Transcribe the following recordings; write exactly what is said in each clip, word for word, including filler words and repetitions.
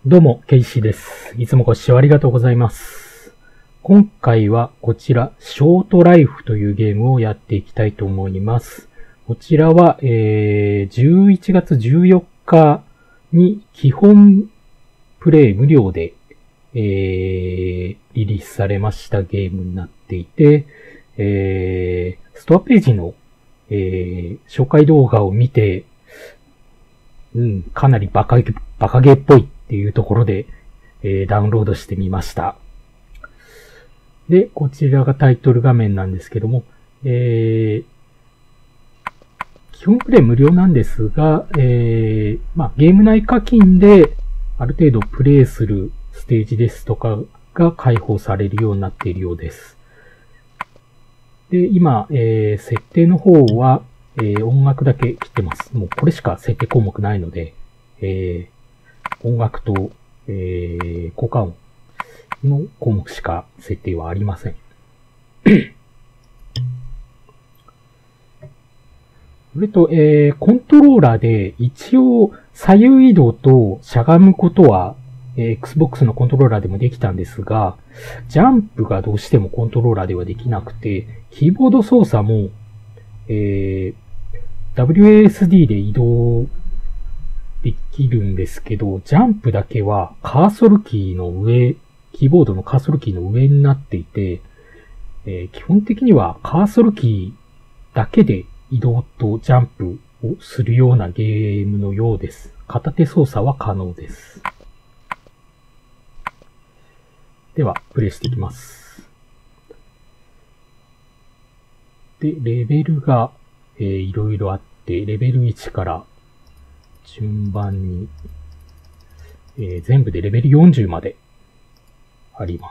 どうも、ケイシーです。いつもご視聴ありがとうございます。今回はこちら、ショートライフというゲームをやっていきたいと思います。こちらは、えー、じゅういちがつじゅうよっかに基本プレイ無料で、えー、リリースされましたゲームになっていて、えー、ストアページの、えー、紹介動画を見て、うん、かなりバカゲ、バカゲーっぽいっていうところで、えー、ダウンロードしてみました。で、こちらがタイトル画面なんですけども、えー、基本プレイ無料なんですが、えー、まあ、ゲーム内課金である程度プレイするステージですとかが開放されるようになっているようです。で、今、えー、設定の方は、えー、音楽だけ切ってます。もうこれしか設定項目ないので、えー、音楽と、えー、効果音の項目しか設定はありません。それと、えー、コントローラーで一応左右移動としゃがむことは、えー、Xbox のコントローラーでもできたんですが、ジャンプがどうしてもコントローラーではできなくて、キーボード操作も、えー、ダブリューエーエスディー で移動できるんですけど、ジャンプだけはカーソルキーの上、キーボードのカーソルキーの上になっていて、えー、基本的にはカーソルキーだけで移動とジャンプをするようなゲームのようです。片手操作は可能です。では、プレイしていきます。で、レベルが、えー、いろいろあって、レベルいちから順番に、えー、全部でレベルよんじゅうまであります。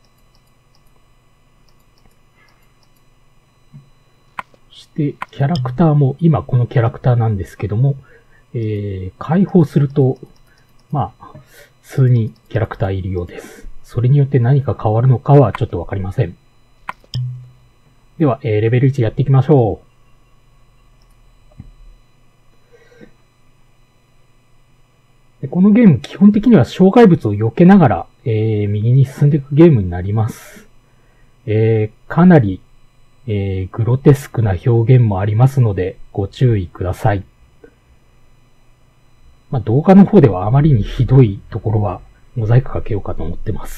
そして、キャラクターも、今このキャラクターなんですけども、えー、開放すると、まあ、数人キャラクターいるようです。それによって何か変わるのかはちょっとわかりません。では、えー、レベルいちやっていきましょう。でこのゲーム、基本的には障害物を避けながら、えー、右に進んでいくゲームになります。えー、かなり、えー、グロテスクな表現もありますので、ご注意ください。まあ、動画の方ではあまりにひどいところは、モザイクかけようかと思ってます。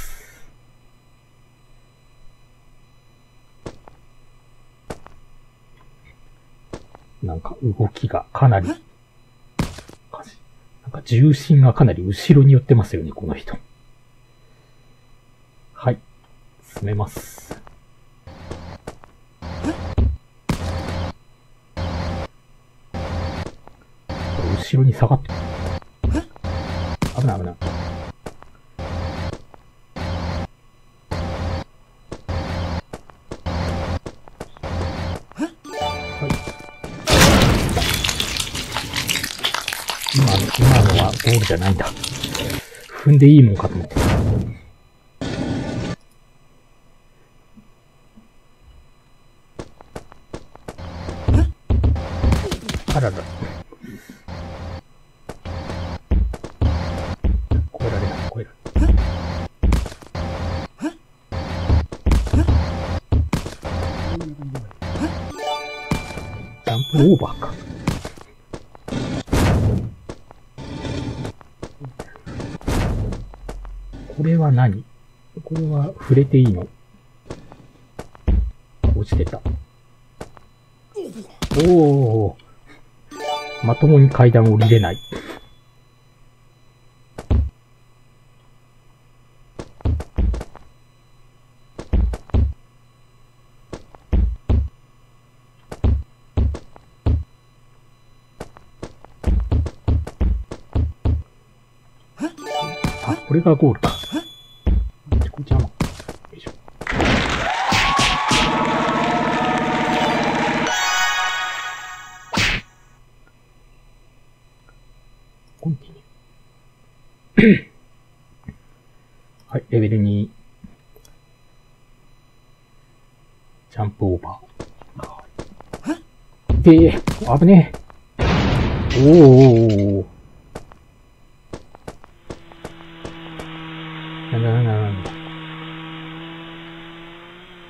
なんか動きがかなり、なんか重心がかなり後ろに寄ってますよね、この人。はい。進めます。後ろに下がって。危ない危ない。今の、今のはゴールじゃないんだ。踏んでいいもんかと思って。あらら。越えられない、越えられない。ジャンプオーバーか。これは何？これは触れていいの？落ちてた。おー。まともに階段降りれない。あ、これがゴールか。これ邪魔。よいしょ。コンティニュー。はい、レベルに。ジャンプオーバー。で、危ねえ。おー。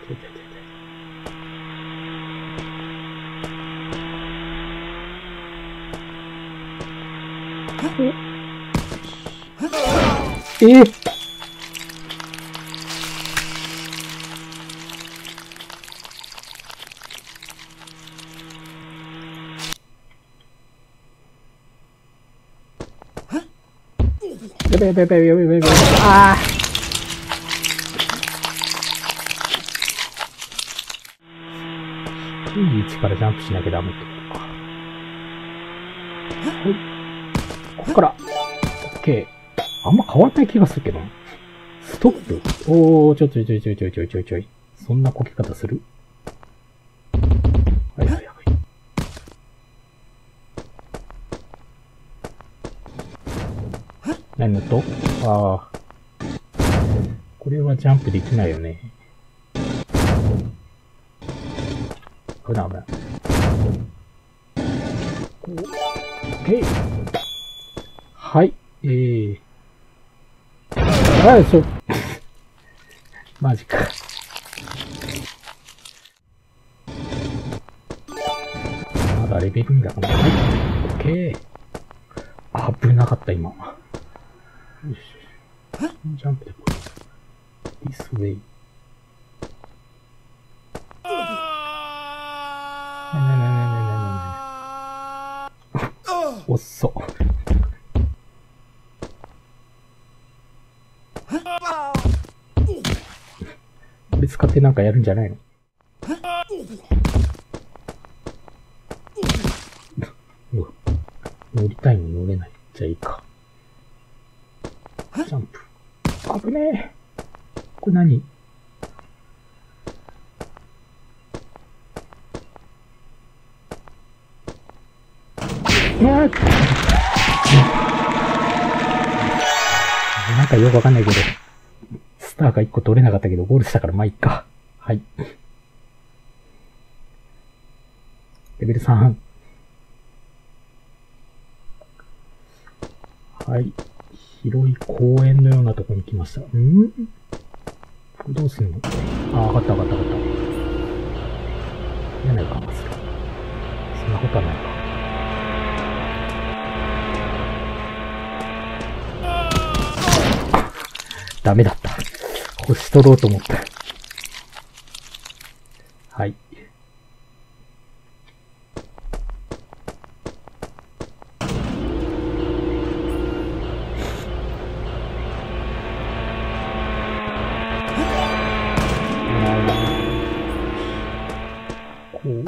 えー、やべやべやべやべやべやべ。ああ。いい位置からジャンプしなきゃダメってことか。はい。ここから。オッケー。あんま変わんない気がするけど。ストップ。おー、ちょちょちょちょちょちょちょちょい。そんなこけ方する？はいはいはい。何のと？ああ。これはジャンプできないよね。危ない危ない。オッケー。はい。えー。ああ、ちょ。マジか。まだレベルにだから。はい。オッケー。危なかった、今。よし。ジャンプでこう。This way。おっそ。これ使ってなんかやるんじゃないの？乗りたいの乗れない。じゃあいいか。ジャンプ。危ねえ。これ何？うわーなんかよくわかんないけど、スターがいっこ取れなかったけど、ゴールしたからまあいっか。はい。レベルさん。はい。広い公園のようなとこに来ました。ん？これどうすんの？ああ、わかったわかったわかった。嫌な予感がする。そんなことはないか。ダメだった。星取ろうと思った。はい。こう。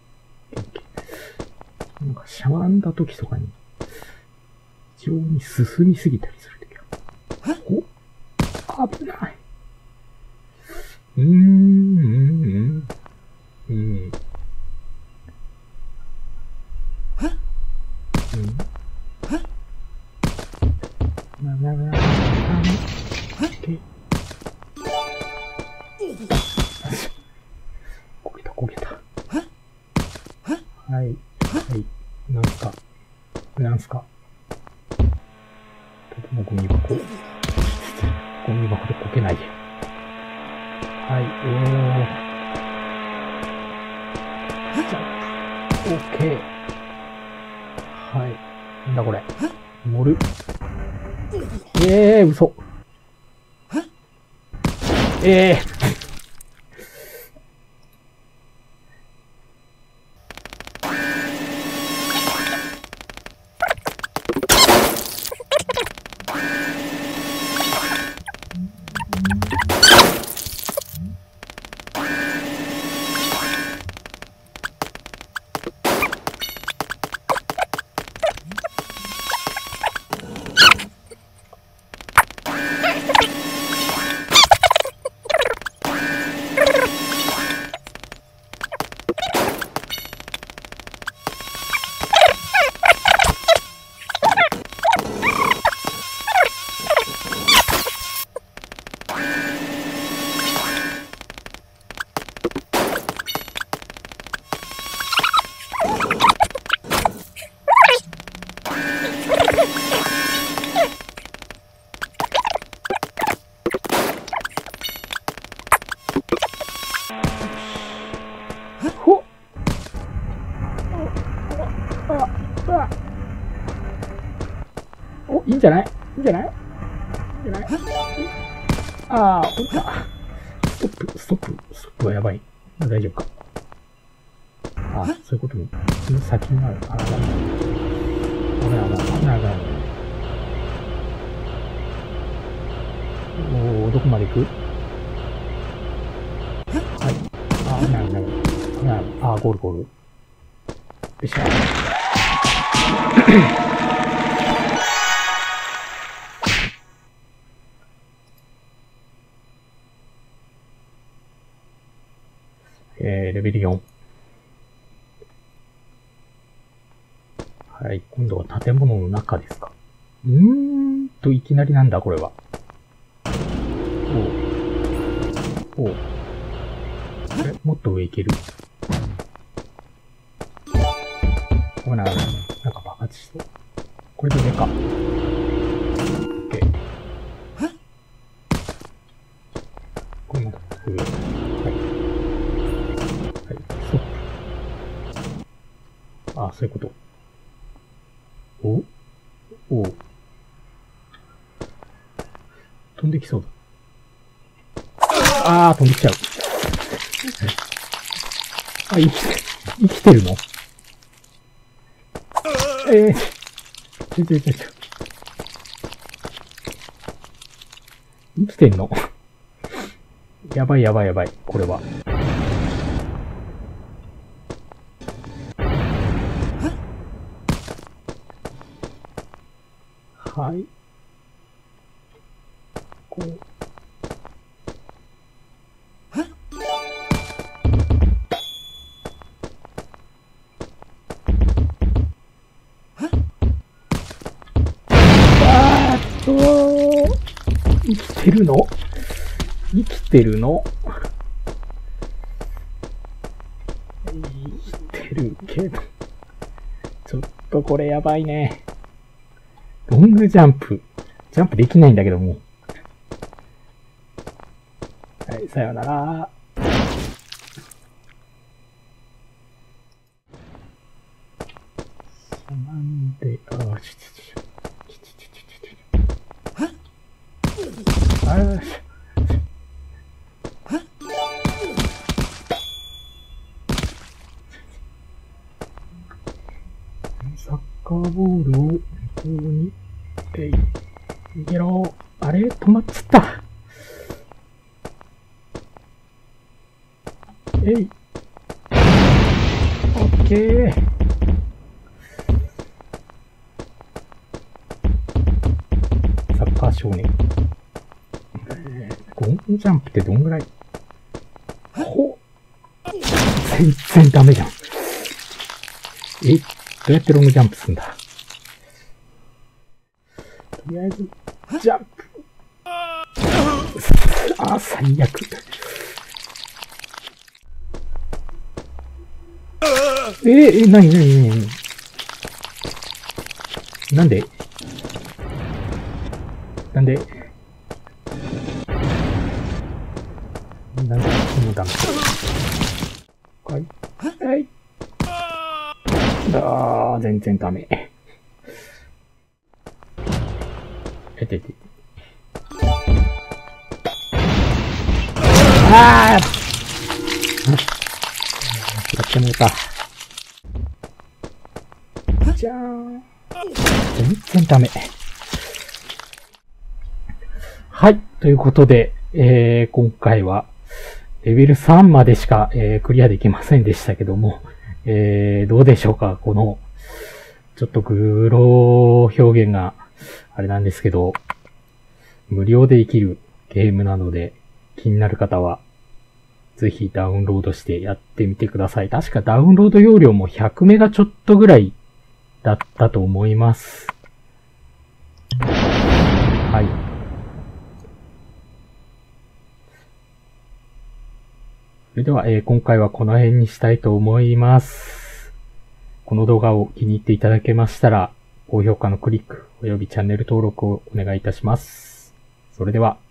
なんかしゃがんだ時とかに、非常に進みすぎたりするときは。お？危ない。うーん、うん、うん。うん。ななななな。こけた、こけた。はい、はい。なんすか。なんすか。とてもゴミ箱。ゴミ箱でこけないで。はい、おー。ジャンプ。オッケー。はい。なんだこれ。乗る。ええー、嘘。ええー。 んじゃないいいんじゃないいいんじゃないあー、降りた。ストップ、ストップ、ストップはやばい。大丈夫か。あ、そういうことに、その先にある。あら、ダメだ。あら、あら、あら、あら。おー、どこまで行く？はい。あ、なるなる。なる。あ、ゴールゴール。よっしゃ。えー、レベルよん。はい、今度は建物の中ですか。うーんと、いきなりなんだ、これは。おう。おう。え、もっと上行ける。ほら、なんか爆発しそう。これで上か。オッケー。これまだ上。はい。はい、ストップ。あ、そういうこと。おおう。飛んできそうだ。あー、飛んできちゃう。あ、生きて、生きてるの？ええー。ちょちょちょちょ。生きてんの？やばいやばいやばい、これは。はい。こう。あーっと、生きてるの？生きてるの？生きてるけど。ちょっとこれやばいね。ロングジャンプ。ジャンプできないんだけども。はい、さよなら。なんで、あー、ちちちち。ちちちちちち。あーし。サッカーボールをここに、えい、逃げろ。あれ止まっちゃった。えい。オッケー。サッカー少年。えー、ロングジャンプってどんぐらい？ほ全然ダメじゃん。え、どうやってロングジャンプすんだ？とりあえず、ジャンプ。あー、最悪。えー、え、なになになになんでなんでなんでこのダメはい。はい。あー、全然ダメ。えてて。あーやってもうた。じゃーん。全然ダメ。はい。ということで、えー、今回は、レベルさんまでしか、えー、クリアできませんでしたけども、えー、どうでしょうか？この、ちょっとグロー表現が、あれなんですけど、無料でできるゲームなので、気になる方は、ぜひダウンロードしてやってみてください。確かダウンロード容量もひゃくメガちょっとぐらいだったと思います。はい。それでは、えー、今回はこの辺にしたいと思います。この動画を気に入っていただけましたら、高評価のクリックおよびチャンネル登録をお願いいたします。それでは。